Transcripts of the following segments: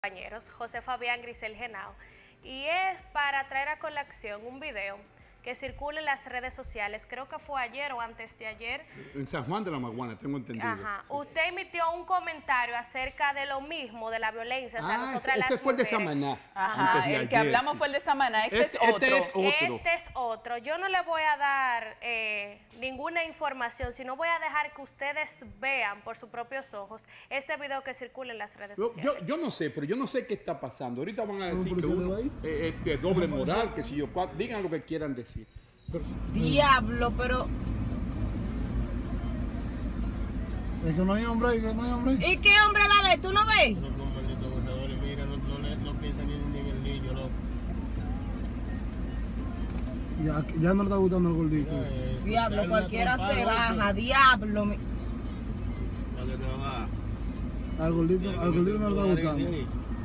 Compañeros, José Fabián Grisel Genao, y es para traer a colación un video que circula en las redes sociales, creo que fue ayer o antes de ayer. En San Juan de la Maguana, tengo entendido. Ajá. Sí. Usted emitió un comentario acerca de lo mismo, de la violencia. O sea, nosotras ese fue el de Samaná. Ajá, el que hablamos fue el de Samaná. Este es otro. Este es otro. Yo no le voy a dar ninguna información, sino voy a dejar que ustedes vean por sus propios ojos este video que circula en las redes sociales. Yo no sé, pero yo no sé qué está pasando. Ahorita van a decir que uno es doble moral, que si yo, digan lo que quieran decir. Diablo, pero... Es que no hay hombre ahí, que no hay hombre ahí. ¿Y qué hombre va a ver? ¿Tú no ves? Mira, no piensa ni en el niño, loco. Ya no le está gustando el gordito. Diablo, cualquiera se baja, diablo. Al gordito no le está gustando.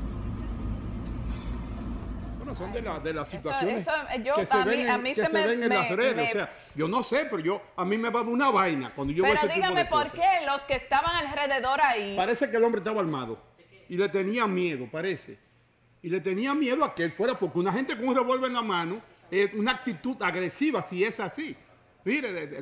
Son de las situaciones que se ven en las redes. O sea, yo no sé, pero a mí me va a dar una vaina cuando yo veo ese tipo de dígame por cosas. qué los que estaban alrededor ahí... Parece que el hombre estaba armado y le tenía miedo, parece. Y le tenía miedo a que él fuera, porque una gente con un revólver en la mano es una actitud agresiva, si es así. Mire,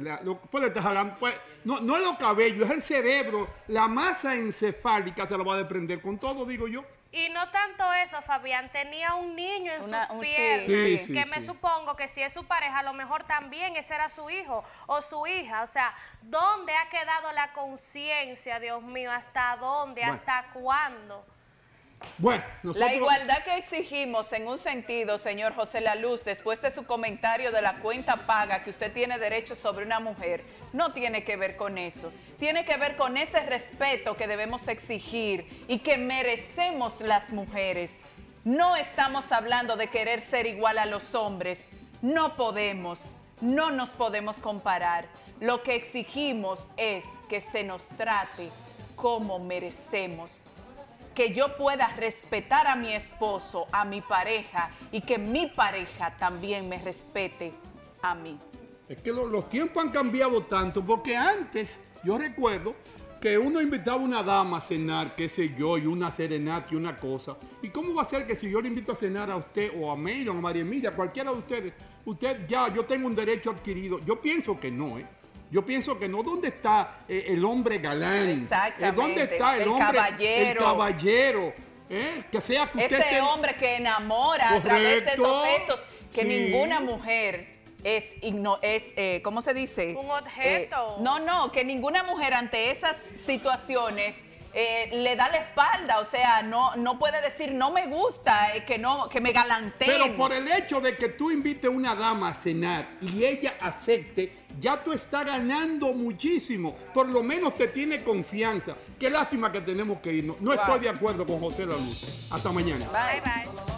no es los cabellos, es el cerebro, la masa encefálica se la va a desprender con todo, digo yo. Y no tanto eso, Fabián, tenía un niño en sus pies, que me supongo que si es su pareja, a lo mejor también ese era su hijo o su hija. O sea, ¿dónde ha quedado la conciencia, Dios mío? ¿Hasta dónde? Bueno. ¿Hasta cuándo? Bueno, la igualdad que exigimos en un sentido, señor José La Luz, después de su comentario de la cuenta paga que usted tiene derecho sobre una mujer, no tiene que ver con eso. Tiene que ver con ese respeto que debemos exigir y que merecemos las mujeres. No estamos hablando de querer ser igual a los hombres. No podemos, no nos podemos comparar. Lo que exigimos es que se nos trate como merecemos. Que yo pueda respetar a mi esposo, a mi pareja, y que mi pareja también me respete a mí. Es que los tiempos han cambiado tanto, porque antes, yo recuerdo que uno invitaba a una dama a cenar, qué sé yo, y una serenata y una cosa. ¿Y cómo va a ser que si yo le invito a cenar a usted, o a Meira, o a María Emilia, a cualquiera de ustedes, yo tengo un derecho adquirido? Yo pienso que no, Yo pienso que no. ¿Dónde está el hombre galán? Exactamente. ¿Dónde está el hombre, caballero? El caballero. Que sea que ese hombre que enamora. Correcto. A través de esos gestos que ninguna mujer ¿cómo se dice? Un objeto. Que ninguna mujer ante esas situaciones le da la espalda, o sea, no puede decir no me gusta, que me galanteen. Pero por el hecho de que tú invites a una dama a cenar y ella acepte, ya tú estás ganando muchísimo. Por lo menos te tiene confianza. Qué lástima que tenemos que irnos. No estoy de acuerdo con José La Luz. Hasta mañana. Bye, bye.